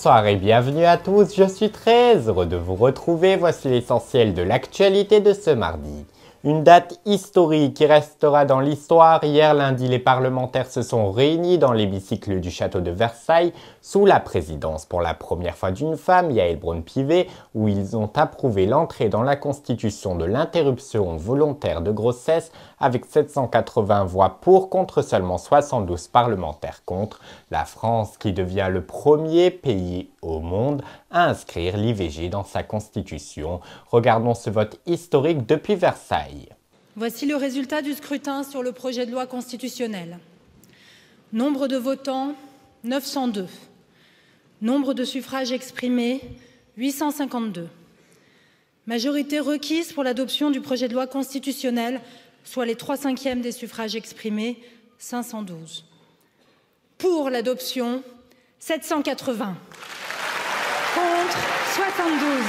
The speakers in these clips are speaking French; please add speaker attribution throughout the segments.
Speaker 1: Bonsoir et bienvenue à tous, je suis très heureux de vous retrouver, voici l'essentiel de l'actualité de ce mardi. Une date historique qui restera dans l'histoire. Hier lundi, les parlementaires se sont réunis dans l'hémicycle du château de Versailles sous la présidence pour la première fois d'une femme, Yaël Braun-Pivet, où ils ont approuvé l'entrée dans la Constitution de l'interruption volontaire de grossesse avec 780 voix pour contre seulement 72 parlementaires contre. La France qui devient le premier pays au monde à inscrire l'IVG dans sa Constitution. Regardons ce vote historique depuis Versailles.
Speaker 2: Voici le résultat du scrutin sur le projet de loi constitutionnelle. Nombre de votants, 902. Nombre de suffrages exprimés, 852. Majorité requise pour l'adoption du projet de loi constitutionnel, soit les 3/5 des suffrages exprimés, 512. Pour l'adoption, 780. Contre, 72.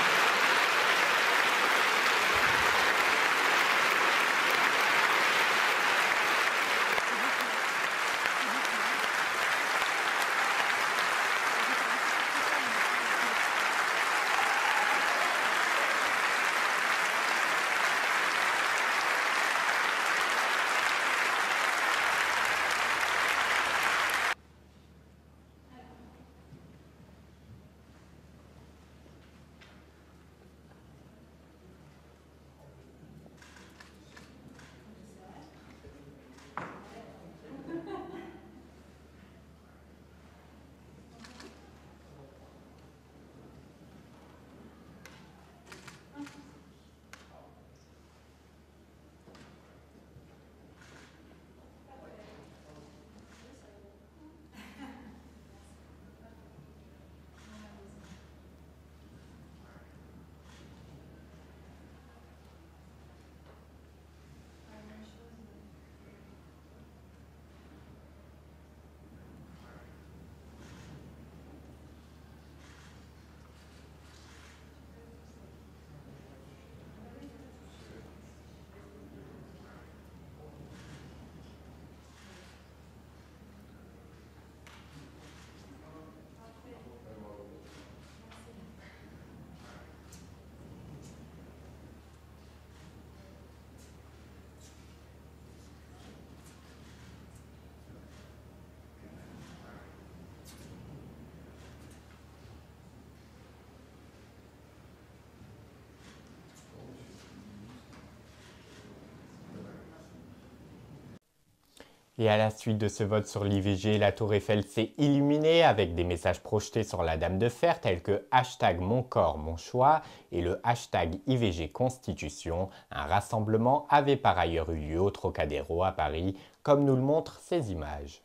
Speaker 1: Et à la suite de ce vote sur l'IVG, la Tour Eiffel s'est illuminée avec des messages projetés sur la Dame de Fer tels que #Mon corps, mon choix et le #IVG Constitution. Un rassemblement avait par ailleurs eu lieu au Trocadéro à Paris, comme nous le montrent ces images.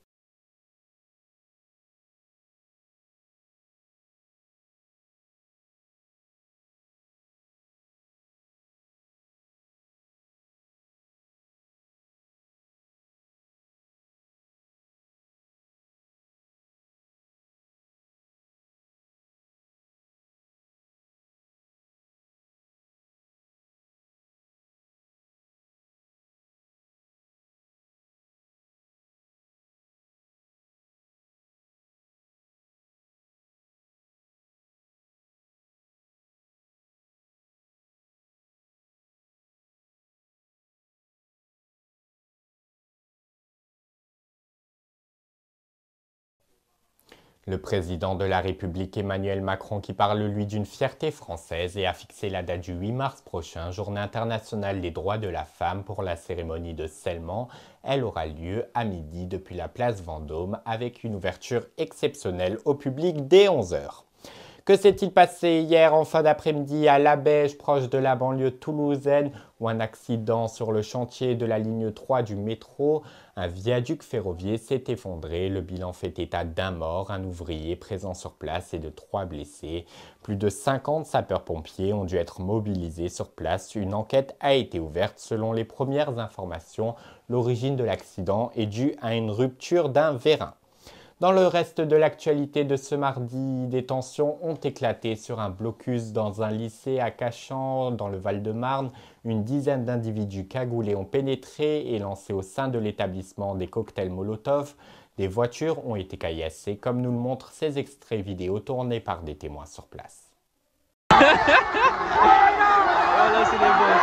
Speaker 1: Le président de la République Emmanuel Macron qui parle lui d'une fierté française et a fixé la date du 8 mars prochain, journée internationale des droits de la femme pour la cérémonie de scellement. Elle aura lieu à midi depuis la place Vendôme avec une ouverture exceptionnelle au public dès 11 h. Que s'est-il passé hier en fin d'après-midi à Labège, proche de la banlieue toulousaine, où un accident sur le chantier de la ligne 3 du métro, un viaduc ferroviaire s'est effondré. Le bilan fait état d'un mort, un ouvrier présent sur place et de 3 blessés. Plus de 50 sapeurs-pompiers ont dû être mobilisés sur place. Une enquête a été ouverte. Selon les premières informations, l'origine de l'accident est due à une rupture d'un vérin. Dans le reste de l'actualité de ce mardi, des tensions ont éclaté sur un blocus dans un lycée à Cachan, dans le Val-de-Marne. Une dizaine d'individus cagoulés ont pénétré et lancé au sein de l'établissement des cocktails Molotov. Des voitures ont été caillassées, comme nous le montrent ces extraits vidéo tournés par des témoins sur place.
Speaker 3: Voilà, c'est les boss.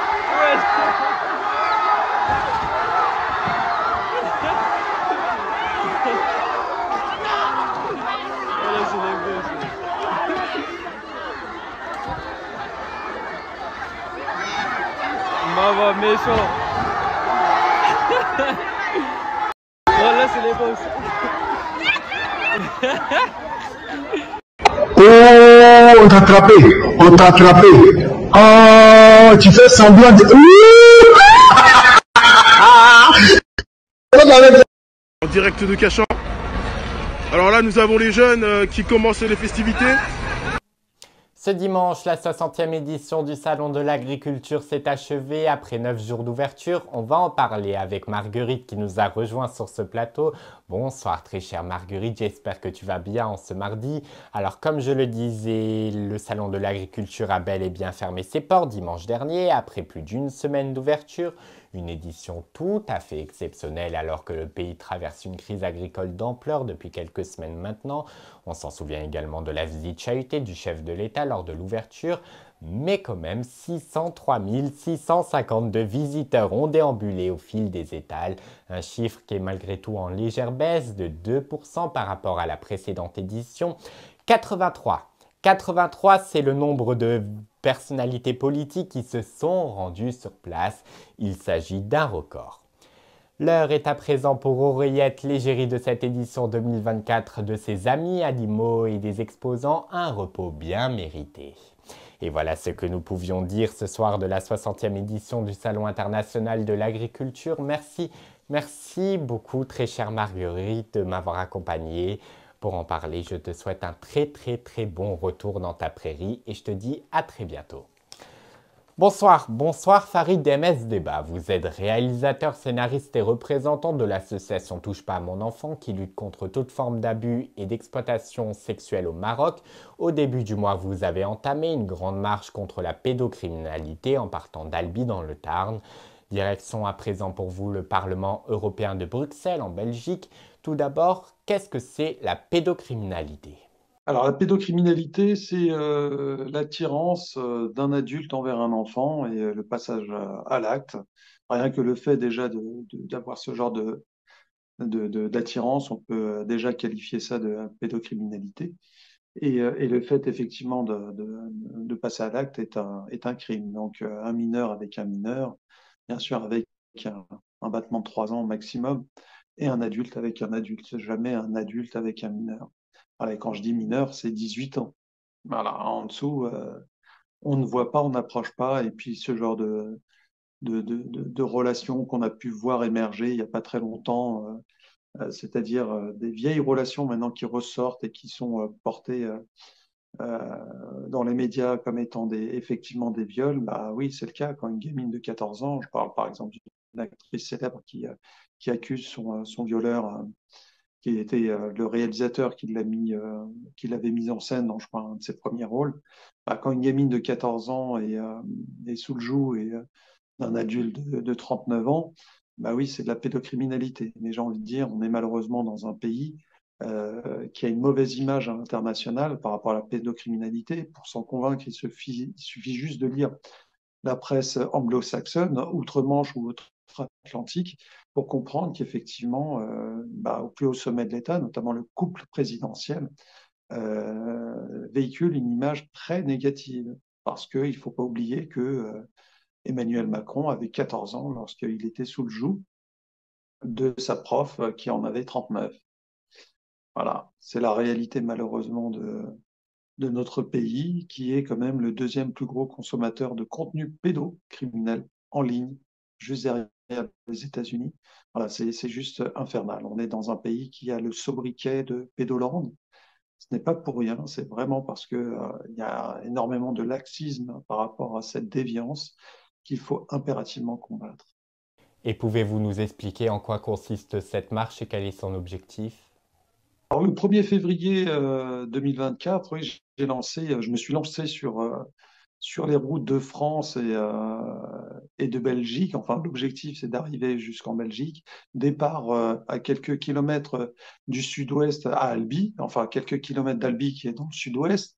Speaker 3: Voilà, c'est les boss. Maman méchant. Voilà, c'est les boss.
Speaker 4: Oh, on t'a attrapé, on t'a attrapé. Oh, tu fais semblant de...
Speaker 5: En direct de Cachan. Alors là, nous avons les jeunes qui commencent les festivités.
Speaker 1: Ce dimanche, la 60e édition du Salon de l'Agriculture s'est achevée après 9 jours d'ouverture. On va en parler avec Marguerite qui nous a rejoint sur ce plateau. Bonsoir très chère Marguerite, j'espère que tu vas bien en ce mardi. Alors comme je le disais, le Salon de l'Agriculture a bel et bien fermé ses portes dimanche dernier après plus d'une semaine d'ouverture. Une édition tout à fait exceptionnelle alors que le pays traverse une crise agricole d'ampleur depuis quelques semaines maintenant. On s'en souvient également de la visite chahutée du chef de l'État lors de l'ouverture. Mais quand même, 603 652 visiteurs ont déambulé au fil des étals. Un chiffre qui est malgré tout en légère baisse de 2% par rapport à la précédente édition. 83, c'est le nombre de personnalités politiques qui se sont rendues sur place. Il s'agit d'un record. L'heure est à présent pour Oreillette, l'égérie de cette édition 2024, de ses amis animaux et des exposants, un repos bien mérité. Et voilà ce que nous pouvions dire ce soir de la 60e édition du Salon international de l'agriculture. Merci beaucoup très chère Marguerite de m'avoir accompagnée. Pour en parler, je te souhaite un très bon retour dans ta prairie et je te dis à très bientôt. Bonsoir Farid d'MS Débat. Vous êtes réalisateur, scénariste et représentant de l'association Touche pas à mon enfant qui lutte contre toute forme d'abus et d'exploitation sexuelle au Maroc. Au début du mois, vous avez entamé une grande marche contre la pédocriminalité en partant d'Albi dans le Tarn. Direction à présent pour vous le Parlement européen de Bruxelles en Belgique. Tout d'abord, qu'est-ce que c'est la pédocriminalité ?
Speaker 6: Alors, la pédocriminalité, c'est l'attirance d'un adulte envers un enfant et le passage à l'acte. Rien que le fait déjà d'avoir ce genre d'attirance, on peut déjà qualifier ça de pédocriminalité. Et le fait effectivement de passer à l'acte est un crime. Donc, un mineur avec un mineur, bien sûr avec un battement de 3 ans maximum, et un adulte avec un adulte, jamais un adulte avec un mineur. Voilà, et quand je dis mineur, c'est 18 ans. Voilà, en dessous, on ne voit pas, on n'approche pas. Et puis ce genre de relations qu'on a pu voir émerger il n'y a pas très longtemps, c'est-à-dire des vieilles relations maintenant qui ressortent et qui sont portées dans les médias comme étant effectivement des viols. Bah oui, c'est le cas quand une gamine de 14 ans, je parle par exemple d'une actrice célèbre qui accuse son violeur, qui était le réalisateur qui l'avait mise en scène dans, je crois, un de ses premiers rôles. Bah, quand une gamine de 14 ans est sous le joug d'un adulte de 39 ans, bah oui, c'est de la pédocriminalité. Mais j'ai envie de dire, on est malheureusement dans un pays qui a une mauvaise image à l'international par rapport à la pédocriminalité. Pour s'en convaincre, il suffit juste de lire la presse anglo-saxonne, outre-Manche ou outre-Atlantique, pour comprendre qu'effectivement, au plus haut sommet de l'État, notamment le couple présidentiel, véhicule une image très négative. Parce qu'il ne faut pas oublier que Emmanuel Macron avait 14 ans lorsqu'il était sous le joug de sa prof qui en avait 39. Voilà, c'est la réalité malheureusement de notre pays, qui est quand même le deuxième plus gros consommateur de contenu pédocriminel en ligne, juste derrière les États-Unis. Voilà, c'est juste infernal. On est dans un pays qui a le sobriquet de Pédoland. Ce n'est pas pour rien, c'est vraiment parce que il y a énormément de laxisme par rapport à cette déviance qu'il faut impérativement combattre.
Speaker 1: Et pouvez-vous nous expliquer en quoi consiste cette marche et quel est son objectif ?
Speaker 6: Alors, le 1er février 2024, oui, je me suis lancé sur sur les routes de France et de Belgique. Enfin, l'objectif, c'est d'arriver jusqu'en Belgique. Départ à quelques kilomètres du sud-ouest à Albi, enfin quelques kilomètres d'Albi qui est dans le sud-ouest,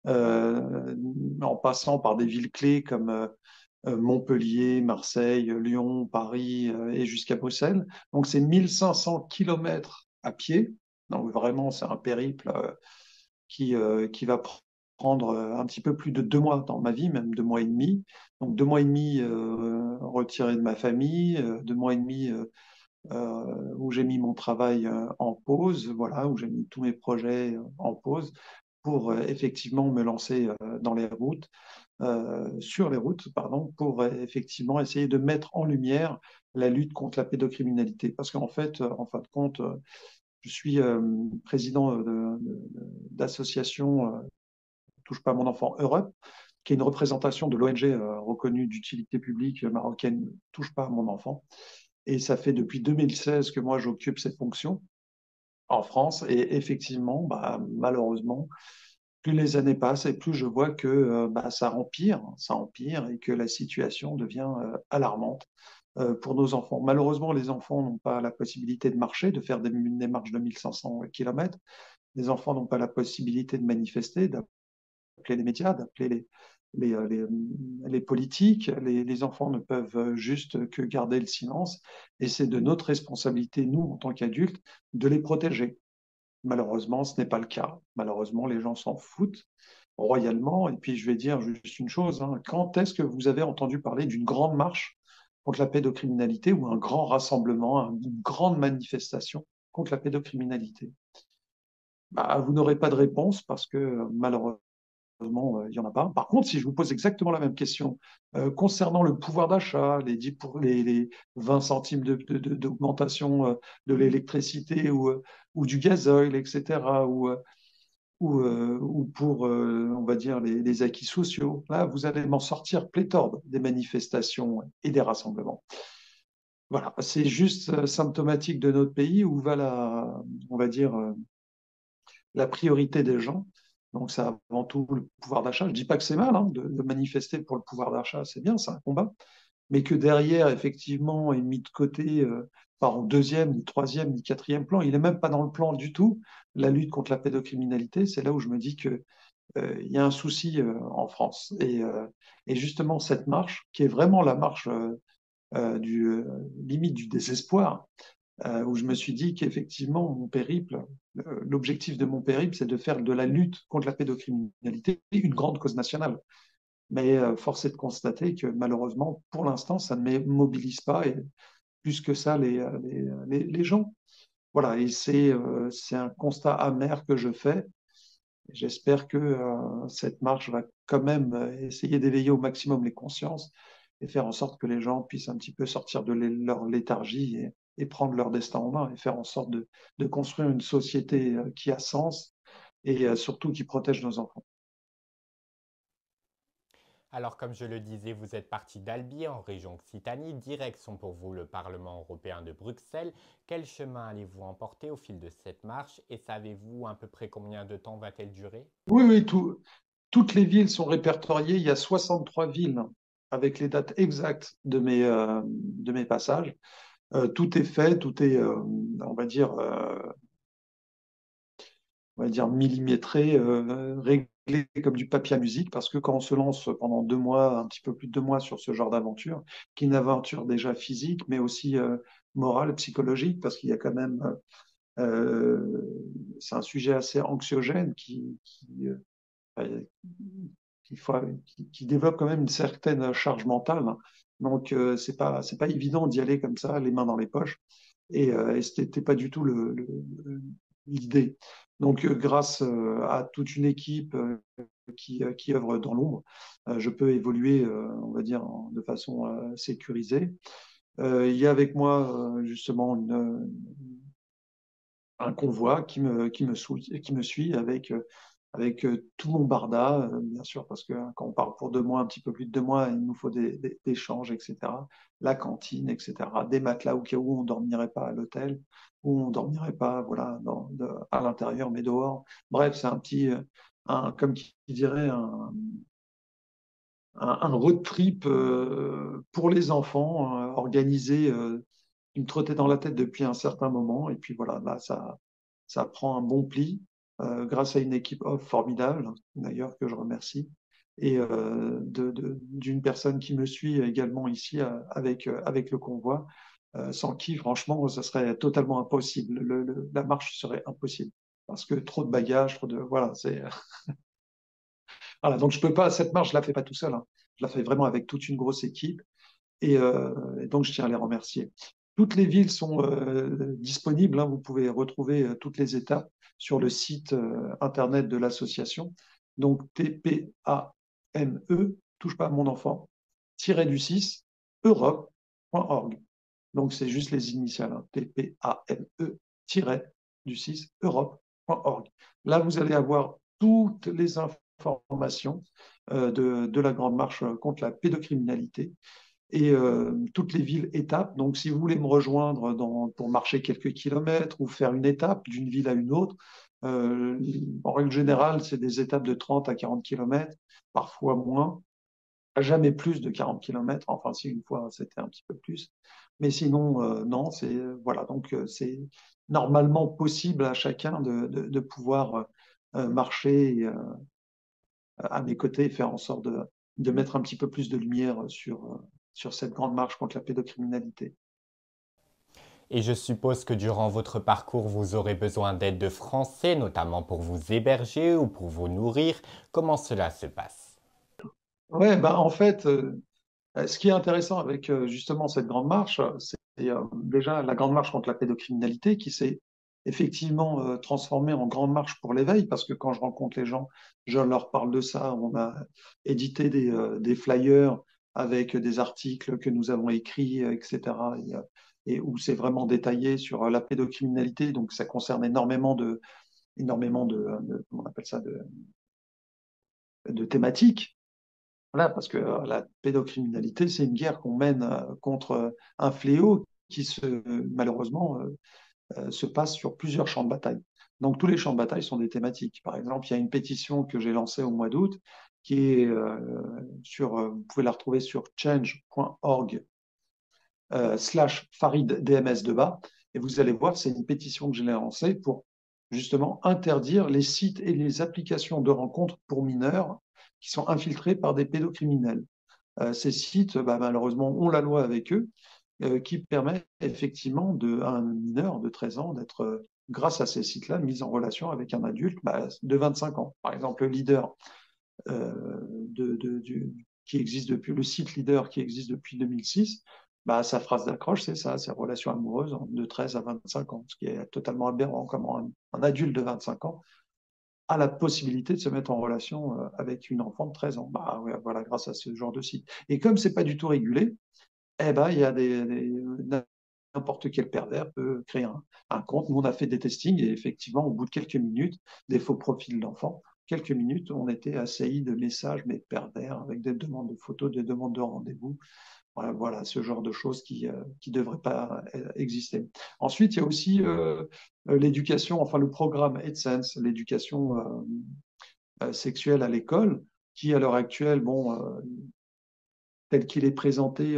Speaker 6: en passant par des villes clés comme Montpellier, Marseille, Lyon, Paris et jusqu'à Bruxelles. Donc c'est 1500 kilomètres à pied. Donc vraiment, c'est un périple qui va prendre un petit peu plus de 2 mois dans ma vie, même 2 mois et demi. Donc 2 mois et demi retiré de ma famille, 2 mois et demi où j'ai mis mon travail en pause, voilà, où j'ai mis tous mes projets en pause pour effectivement me lancer dans les routes, sur les routes, pardon, pour effectivement essayer de mettre en lumière la lutte contre la pédocriminalité. Parce qu'en fait, en fin de compte, je suis président d'association Touche pas à mon enfant Europe, qui est une représentation de l'ONG reconnue d'utilité publique marocaine Touche pas à mon enfant. Et ça fait depuis 2016 que moi j'occupe cette fonction en France. Et effectivement, bah, malheureusement, plus les années passent et plus je vois que bah, ça empire et que la situation devient alarmante pour nos enfants. Malheureusement, les enfants n'ont pas la possibilité de marcher, de faire des marches de 1500 km. Les enfants n'ont pas la possibilité de manifester, d'appeler les médias, d'appeler les politiques. Les enfants ne peuvent juste que garder le silence. Et c'est de notre responsabilité, nous, en tant qu'adultes, de les protéger. Malheureusement, ce n'est pas le cas. Malheureusement, les gens s'en foutent royalement. Et puis, je vais dire juste une chose, hein. Quand est-ce que vous avez entendu parler d'une grande marche contre la pédocriminalité ou un grand rassemblement, une grande manifestation contre la pédocriminalité? Bah, vous n'aurez pas de réponse parce que malheureusement, il n'y en a pas. Par contre, si je vous pose exactement la même question concernant le pouvoir d'achat, les 20 centimes d'augmentation de l'électricité ou du gazoil, etc., ou pour, on va dire, les acquis sociaux, là, vous allez m'en sortir pléthore des manifestations et des rassemblements. Voilà, c'est juste symptomatique de notre pays où va on va dire, la priorité des gens. Donc, c'est avant tout le pouvoir d'achat. Je ne dis pas que c'est mal hein, de manifester pour le pouvoir d'achat, c'est bien, c'est un combat. Mais que derrière, effectivement, est mis de côté, pas en deuxième, ni troisième, ni quatrième plan. Il n'est même pas dans le plan du tout. La lutte contre la pédocriminalité, c'est là où je me dis que il y a un souci en France. Et justement, cette marche, qui est vraiment la marche limite du désespoir, où je me suis dit qu'effectivement, mon périple, l'objectif de mon périple, c'est de faire de la lutte contre la pédocriminalité une grande cause nationale. Mais force est de constater que malheureusement, pour l'instant, ça ne mobilise pas et plus que ça les gens. Voilà, et c'est un constat amer que je fais. J'espère que cette marche va quand même essayer d'éveiller au maximum les consciences et faire en sorte que les gens puissent un petit peu sortir de leur léthargie et prendre leur destin en main et faire en sorte de construire une société qui a sens et surtout qui protège nos enfants.
Speaker 1: Alors, comme je le disais, vous êtes parti d'Albi, en région Occitanie, direction pour vous le Parlement européen de Bruxelles. Quel chemin allez-vous emporter au fil de cette marche et savez-vous à peu près combien de temps va-t-elle durer?
Speaker 6: Oui, oui, toutes les villes sont répertoriées. Il y a 63 villes avec les dates exactes de mes passages. Tout est fait, tout est, on va dire millimétré, réglé comme du papier à musique, parce que quand on se lance pendant 2 mois, un petit peu plus de 2 mois sur ce genre d'aventure, qui est une aventure déjà physique, mais aussi morale, psychologique, parce qu'il y a quand même, c'est un sujet assez anxiogène qui développe quand même une certaine charge mentale. Donc, c'est pas évident d'y aller comme ça, les mains dans les poches. Et ce n'était pas du tout l'idée. Donc, grâce à toute une équipe qui œuvre dans l'ombre, je peux évoluer, on va dire, de façon sécurisée. Il y a avec moi justement un convoi qui me suit avec tout mon barda, bien sûr, parce que quand on part pour 2 mois, un petit peu plus de 2 mois, il nous faut des échanges, etc. La cantine, etc. Des matelas au cas où on ne dormirait pas à l'hôtel, où on ne dormirait pas voilà, à l'intérieur, mais dehors. Bref, c'est un petit, comme qui dirait, un road trip pour les enfants, organisé, qui me trottait dans la tête depuis un certain moment. Et puis voilà, là, ça prend un bon pli grâce à une équipe off formidable, d'ailleurs, que je remercie, et d'une personne qui me suit également ici avec le convoi, sans qui, franchement, ça serait totalement impossible. La marche serait impossible parce que trop de bagages, trop de... Voilà, c'est... Voilà, donc je peux pas, cette marche, je la fais pas tout seul, hein. Je la fais vraiment avec toute une grosse équipe et donc je tiens à les remercier. Toutes les villes sont disponibles, hein. Vous pouvez retrouver toutes les étapes sur le site internet de l'association. Donc TPAME, touche pas à mon enfant, -du-6, europe.org. Donc c'est juste les initiales, hein, TPAME-du-6, europe.org. Là, vous allez avoir toutes les informations de la Grande Marche contre la pédocriminalité et toutes les villes étapes. Donc, si vous voulez me rejoindre pour marcher quelques kilomètres ou faire une étape d'une ville à une autre, en règle générale, c'est des étapes de 30 à 40 kilomètres, parfois moins, jamais plus de 40 kilomètres. Enfin, si une fois, c'était un petit peu plus. Mais sinon, non, c'est voilà. Donc, c'est normalement possible à chacun de pouvoir marcher à mes côtés et faire en sorte de mettre un petit peu plus de lumière sur cette grande marche contre la pédocriminalité.
Speaker 1: Et je suppose que durant votre parcours, vous aurez besoin d'aide de français, notamment pour vous héberger ou pour vous nourrir. Comment cela se passe?
Speaker 6: Ouais, bah, en fait, ce qui est intéressant avec justement cette grande marche, c'est déjà la grande marche contre la pédocriminalité qui s'est effectivement transformée en grande marche pour l'éveil, parce que quand je rencontre les gens, je leur parle de ça. On a édité des flyers avec des articles que nous avons écrits, etc. Et où c'est vraiment détaillé sur la pédocriminalité. Donc ça concerne comment on appelle ça, de thématiques. Voilà, parce que la pédocriminalité, c'est une guerre qu'on mène contre un fléau qui malheureusement se passe sur plusieurs champs de bataille. Donc tous les champs de bataille sont des thématiques. Par exemple, il y a une pétition que j'ai lancée au mois d'août qui est vous pouvez la retrouver sur change.org /Farid DMS de bas. Et vous allez voir, c'est une pétition que j'ai lancée pour justement interdire les sites et les applications de rencontres pour mineurs qui sont infiltrés par des pédocriminels. Ces sites, malheureusement, ont la loi avec eux, qui permet effectivement à un mineur de 13 ans d'être, grâce à ces sites-là, mis en relation avec un adulte de 25 ans. Par exemple, le leader qui existe depuis le site leader qui existe depuis 2006, sa phrase d'accroche, c'est ça, c'est relation amoureuse de 13 à 25 ans, ce qui est totalement aberrant. Comment un adulte de 25 ans a la possibilité de se mettre en relation avec une enfant de 13 ans. Ouais, voilà, grâce à ce genre de site. Et comme c'est pas du tout régulé, il y a n'importe quel pervers peut créer un compte. Nous, on a fait des testings et effectivement, au bout de quelques minutes, des faux profils d'enfants, quelques minutes, on était assaillis de messages, mais pervers, avec des demandes de photos, des demandes de rendez-vous. Voilà, ce genre de choses qui ne devraient pas exister. Ensuite, il y a aussi l'éducation, enfin le programme EdSense, l'éducation sexuelle à l'école, qui à l'heure actuelle, tel qu'il est présenté,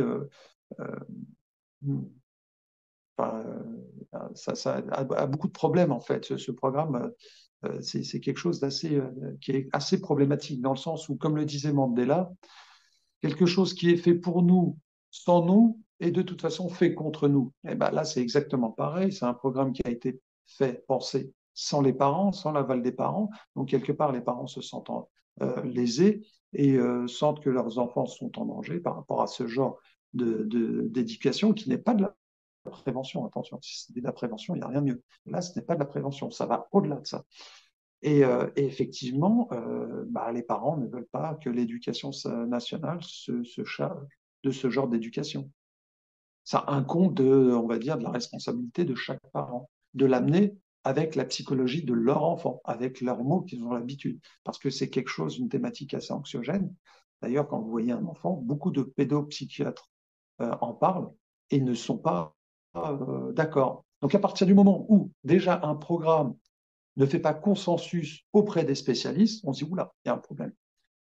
Speaker 6: ça a beaucoup de problèmes en fait. Ce programme, c'est quelque chose qui est assez problématique dans le sens où, comme le disait Mandela, quelque chose qui est fait pour nous, sans nous, est de toute façon fait contre nous. Et là, c'est exactement pareil. C'est un programme qui a été fait, pensé sans les parents, sans l'aval des parents. Donc, quelque part, les parents se sentent lésés et sentent que leurs enfants sont en danger par rapport à ce genre d'éducation qui n'est pas de la prévention. Attention, si c'était de la prévention, il n'y a rien de mieux. Là, ce n'est pas de la prévention. Ça va au-delà de ça. Et effectivement, les parents ne veulent pas que l'éducation nationale se charge de ce genre d'éducation. Ça incombe on va dire, de la responsabilité de chaque parent, de l'amener avec la psychologie de leur enfant, avec leurs mots qu'ils ont l'habitude, parce que c'est quelque chose, une thématique assez anxiogène. D'ailleurs, quand vous voyez un enfant, beaucoup de pédopsychiatres en parlent et ne sont pas d'accord. Donc à partir du moment où déjà un programme ne fait pas consensus auprès des spécialistes, on se dit, oula, il y a un problème.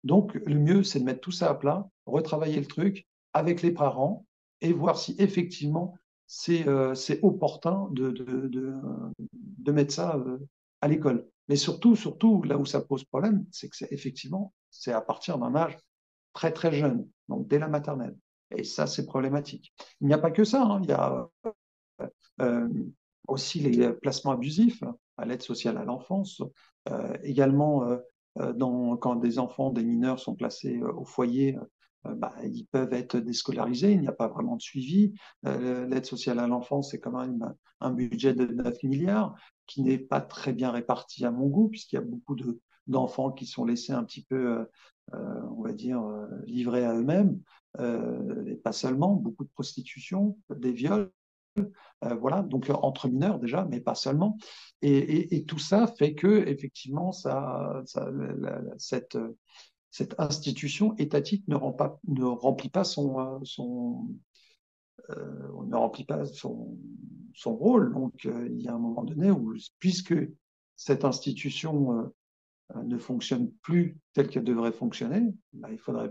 Speaker 6: Donc, le mieux, c'est de mettre tout ça à plat, retravailler le truc avec les parents et voir si effectivement c'est opportun de mettre ça à l'école. Mais surtout, là où ça pose problème, c'est que effectivement, c'est à partir d'un âge très très jeune, donc dès la maternelle. Et ça, c'est problématique. Il n'y a pas que ça, hein. Il y a euh, aussi les placements abusifs à l'aide sociale à l'enfance, également quand des enfants, des mineurs sont placés au foyer, ils peuvent être déscolarisés, il n'y a pas vraiment de suivi. L'aide sociale à l'enfance, c'est quand même un budget de 9 milliards qui n'est pas très bien réparti à mon goût, puisqu'il y a beaucoup d'enfants qui sont laissés un petit peu, on va dire, livrés à eux-mêmes, et pas seulement, beaucoup de prostitution, des viols. Voilà, donc entre mineurs déjà, mais pas seulement. Et tout ça fait que effectivement, cette institution étatique ne remplit pas ne remplit pas son rôle. Donc, il y a un moment donné où, puisque cette institution ne fonctionne plus telle qu'elle devrait fonctionner, il faudrait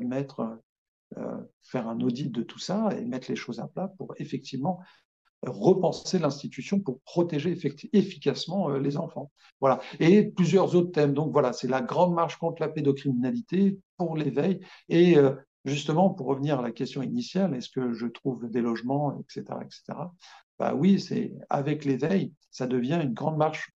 Speaker 6: faire un audit de tout ça et mettre les choses à plat pour effectivement repenser l'institution pour protéger efficacement les enfants. Voilà. Et plusieurs autres thèmes. Donc voilà, c'est la grande marche contre la pédocriminalité pour l'éveil. Et justement, pour revenir à la question initiale, est-ce que je trouve des logements, etc., etc. Bah oui, c'est avec l'éveil, ça devient une grande marche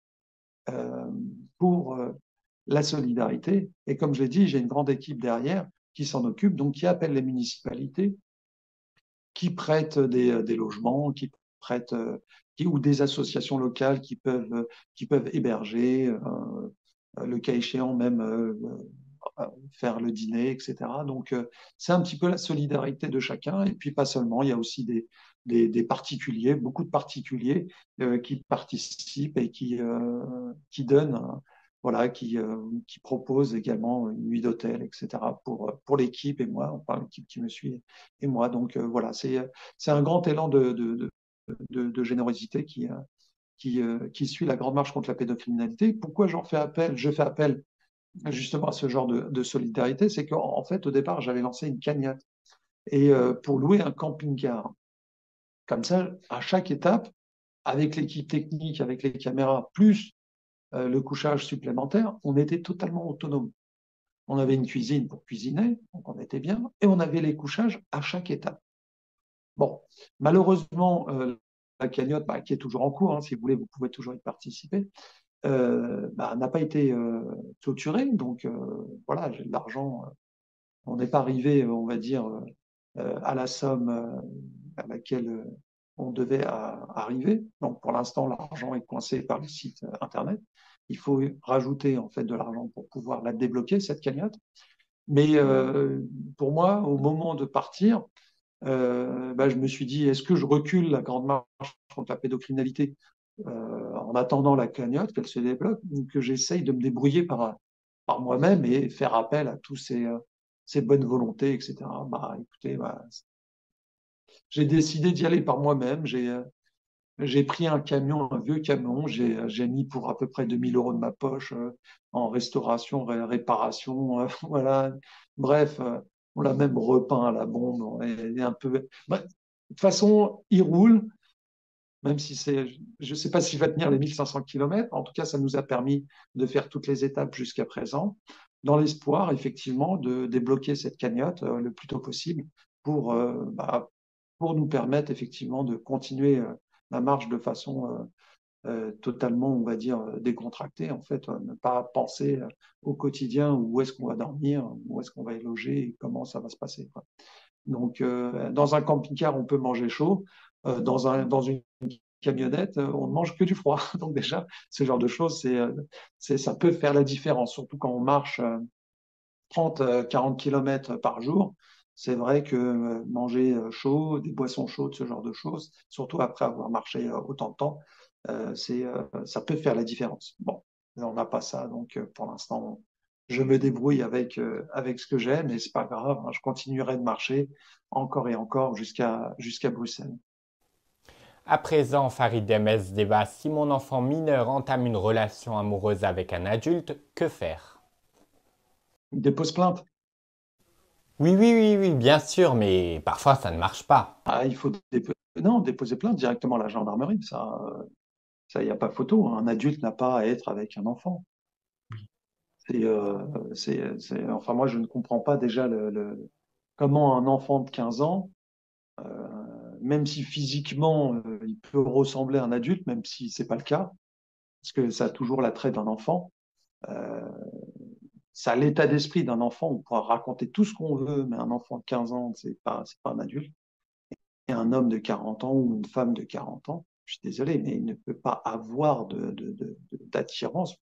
Speaker 6: pour la solidarité. Et comme je l'ai dit, j'ai une grande équipe derrière qui s'en occupe, donc qui appelle les municipalités, qui prêtent des logements, qui prêtent, ou des associations locales qui peuvent héberger, le cas échéant même faire le dîner, etc. Donc, c'est un petit peu la solidarité de chacun. Et puis, pas seulement, il y a aussi des particuliers, beaucoup de particuliers qui participent et qui donnent, voilà, qui proposent également une nuit d'hôtel, etc. pour l'équipe et moi, enfin l'équipe qui me suit et moi. Donc, voilà, c'est un grand élan de générosité qui suit la grande marche contre la pédocriminalité. Pourquoi j'en fais appel? Je fais appel justement à ce genre de solidarité, c'est qu'en fait, au départ, j'avais lancé une cagnotte et pour louer un camping-car. Comme ça, à chaque étape, avec l'équipe technique, avec les caméras, plus le couchage supplémentaire, on était totalement autonome. On avait une cuisine pour cuisiner, donc on était bien, et on avait les couchages à chaque étape. Bon, malheureusement, la cagnotte, qui est toujours en cours, hein, si vous voulez, vous pouvez toujours y participer, n'a pas été clôturée. Donc, voilà, j'ai de l'argent. On n'est pas arrivé, on va dire, à la somme à laquelle on devait arriver. Donc, pour l'instant, l'argent est coincé par le site Internet. Il faut rajouter, en fait, de l'argent pour pouvoir la débloquer, cette cagnotte. Mais pour moi, au moment de partir, je me suis dit, est-ce que je recule la grande marche contre la pédocriminalité en attendant la cagnotte, qu'elle se débloque, ou que j'essaye de me débrouiller par moi-même et faire appel à tous ces bonnes volontés, etc. Écoutez, j'ai décidé d'y aller par moi-même. J'ai pris un camion, un vieux camion. J'ai mis pour à peu près 2000 € de ma poche en restauration, réparation. Voilà. Bref, on l'a même repeint à la bombe. Et un peu. Bref, de toute façon, il roule. Même si je ne sais pas s'il va tenir les 1500 km. En tout cas, ça nous a permis de faire toutes les étapes jusqu'à présent, dans l'espoir, effectivement, de débloquer cette cagnotte le plus tôt possible pour nous permettre, effectivement, de continuer la marche de façon totalement, on va dire, décontractée, en fait, ne pas penser au quotidien où est-ce qu'on va dormir, où est-ce qu'on va y loger et comment ça va se passer, quoi. Donc, dans un camping-car, on peut manger chaud. Dans une camionnette, on ne mange que du froid. Donc déjà, ce genre de choses, ça peut faire la différence, surtout quand on marche 30, 40 km par jour. C'est vrai que manger chaud, des boissons chaudes, ce genre de choses, surtout après avoir marché autant de temps, ça peut faire la différence. Bon, on n'a pas ça, donc pour l'instant, je me débrouille avec ce que j'ai, mais c'est pas grave, hein, je continuerai de marcher encore et encore jusqu'à Bruxelles.
Speaker 1: À présent, Farid Demez débat: si mon enfant mineur entame une relation amoureuse avec un adulte, que faire?
Speaker 6: Il dépose plainte.
Speaker 1: Oui, oui, oui, oui, bien sûr, mais parfois ça ne marche pas.
Speaker 6: Ah, il faut non, déposer plainte directement à la gendarmerie. Ça, il n'y a pas photo. Un adulte n'a pas à être avec un enfant. Enfin, moi, je ne comprends pas déjà comment un enfant de 15 ans, même si physiquement, il peut ressembler à un adulte, même si c'est pas le cas, parce que ça a toujours l'attrait d'un enfant. euh, Ça a l'état d'esprit d'un enfant. On pourra raconter tout ce qu'on veut, mais un enfant de 15 ans, c'est pas un adulte. Et un homme de 40 ans ou une femme de 40 ans, je suis désolé, mais il ne peut pas avoir d'attirance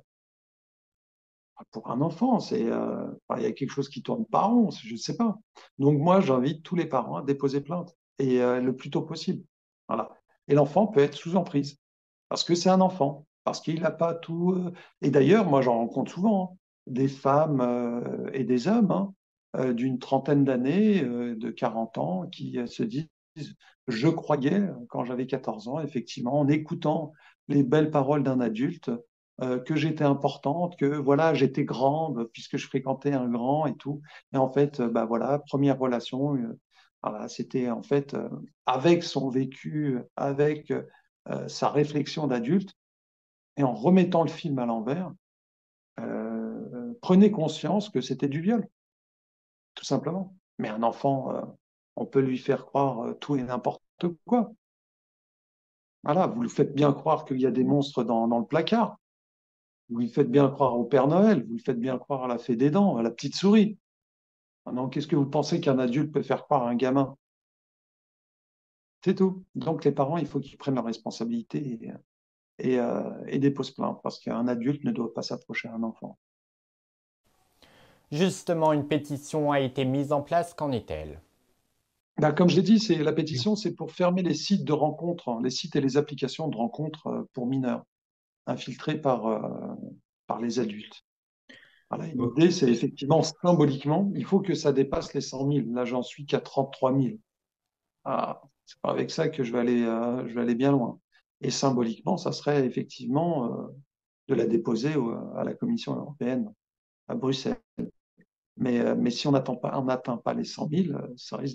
Speaker 6: pour un enfant. Enfin, il y a quelque chose qui tourne pas rond, je ne sais pas. Donc moi, j'invite tous les parents à déposer plainte, et le plus tôt possible. Voilà. Et l'enfant peut être sous emprise, parce que c'est un enfant, parce qu'il n'a pas tout. Et d'ailleurs, moi, j'en rencontre souvent, hein, des femmes et des hommes, hein, d'une trentaine d'années, de 40 ans, qui se disent, je croyais, quand j'avais 14 ans, effectivement, en écoutant les belles paroles d'un adulte, que j'étais importante, que voilà, j'étais grande, puisque je fréquentais un grand et tout. Et en fait, bah voilà, première relation, voilà, c'était en fait, avec son vécu, avec sa réflexion d'adulte, et en remettant le film à l'envers, prenez conscience que c'était du viol, tout simplement. Mais un enfant, on peut lui faire croire tout et n'importe quoi. Voilà, vous le faites bien croire qu'il y a des monstres dans le placard. Vous lui faites bien croire au Père Noël. Vous lui faites bien croire à la fée des dents, à la petite souris. Non, qu'est-ce que vous pensez qu'un adulte peut faire croire à un gamin? C'est tout. Donc les parents, il faut qu'ils prennent leurs responsabilités et déposent plainte, parce qu'un adulte ne doit pas s'approcher d'un enfant.
Speaker 1: Justement, une pétition a été mise en place, qu'en est-elle?
Speaker 6: Ben, comme je l'ai dit, la pétition, c'est pour fermer les sites de rencontres, hein, les sites et les applications de rencontres pour mineurs, infiltrés par les adultes. Voilà, et l'idée, c'est effectivement symboliquement, il faut que ça dépasse les 100 000. Là, j'en suis qu'à 33 000. Ah, c'est pas avec ça que je vais aller bien loin. Et symboliquement, ça serait effectivement de la déposer à la Commission européenne, à Bruxelles. Mais si on n'atteint pas les 100 000, ça risque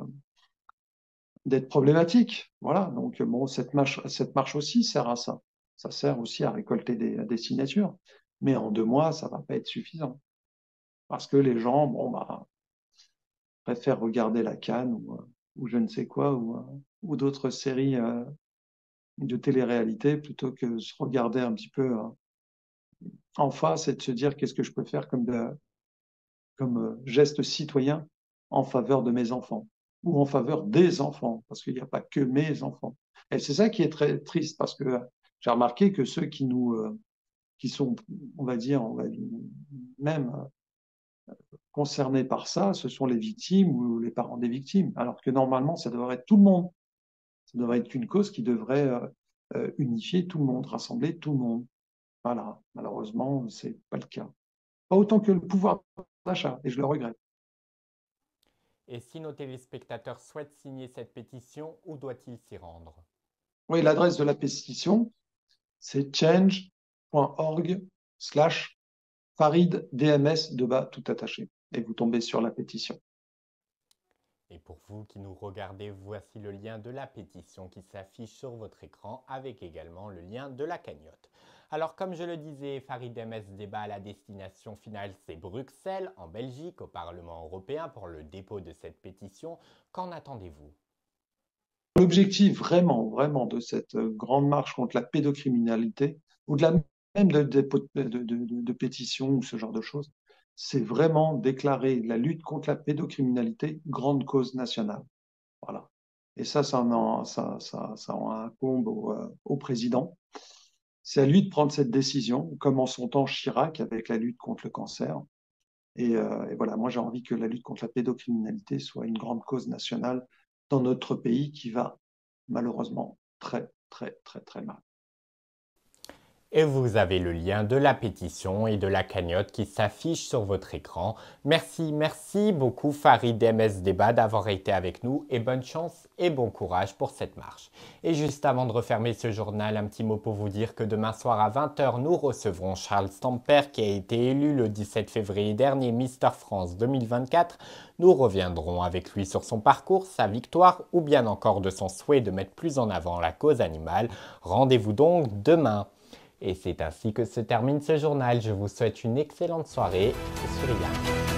Speaker 6: d'être problématique. Voilà. Donc, bon, cette marche aussi sert à ça. Ça sert aussi à récolter des signatures. Mais en 2 mois, ça va pas être suffisant. Parce que les gens, bon, bah, préfèrent regarder la CAN ou je ne sais quoi, ou d'autres séries de télé-réalité plutôt que se regarder un petit peu en face et de se dire qu'est-ce que je peux faire comme geste citoyen en faveur de mes enfants ou en faveur des enfants, parce qu'il n'y a pas que mes enfants. Et c'est ça qui est très triste, parce que j'ai remarqué que ceux qui sont, on va dire même concernés par ça, ce sont les victimes ou les parents des victimes, alors que normalement, ça devrait être tout le monde. Ça devrait être une cause qui devrait unifier tout le monde, rassembler tout le monde. Voilà, malheureusement, c'est pas le cas. Pas autant que le pouvoir d'achat, et je le regrette.
Speaker 1: Et si nos téléspectateurs souhaitent signer cette pétition, où doit-il s'y rendre?
Speaker 6: Oui, l'adresse de la pétition, c'est change.org/FaridDMS de bas tout attaché. Et vous tombez sur la pétition.
Speaker 1: Et pour vous qui nous regardez, voici le lien de la pétition qui s'affiche sur votre écran avec également le lien de la cagnotte. Alors comme je le disais, Farid MS débat à la destination finale, c'est Bruxelles, en Belgique, au Parlement européen pour le dépôt de cette pétition. Qu'en attendez-vous?
Speaker 6: L'objectif vraiment, vraiment de cette grande marche contre la pédocriminalité, au-delà même de pétitions ou ce genre de choses, c'est vraiment déclarer la lutte contre la pédocriminalité grande cause nationale. Voilà. Et ça en incombe au président. C'est à lui de prendre cette décision, comme en son temps Chirac avec la lutte contre le cancer. Et voilà, moi j'ai envie que la lutte contre la pédocriminalité soit une grande cause nationale dans notre pays qui va malheureusement très, très, très, très mal.
Speaker 1: Et vous avez le lien de la pétition et de la cagnotte qui s'affiche sur votre écran. Merci beaucoup Farid MS Débat d'avoir été avec nous et bonne chance et bon courage pour cette marche. Et juste avant de refermer ce journal, un petit mot pour vous dire que demain soir à 20 h, nous recevrons Charles Stamper qui a été élu le 17 février dernier Mister France 2024. Nous reviendrons avec lui sur son parcours, sa victoire ou bien encore de son souhait de mettre plus en avant la cause animale. Rendez-vous donc demain. Et c'est ainsi que se termine ce journal. Je vous souhaite une excellente soirée et souriante.